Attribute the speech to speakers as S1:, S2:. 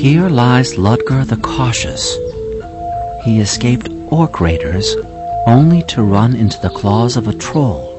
S1: Here lies Ludgar the Cautious. He escaped orc raiders only to run into the claws of a troll.